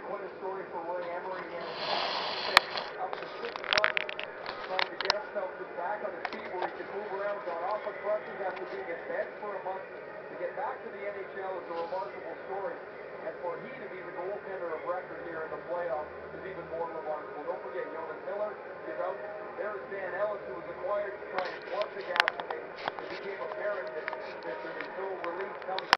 quite a story for Roy Emery and up to 6 months trying to get himself just back on his feet where he could move around, got off of crutches after being in bed for a month. To get back to the NHL is a remarkable story. And for he to be the goaltender of record here in the playoffs is even more remarkable. Don't forget, Jonas Miller is out. There's Dan Ellis, who was acquired to try and plug the gap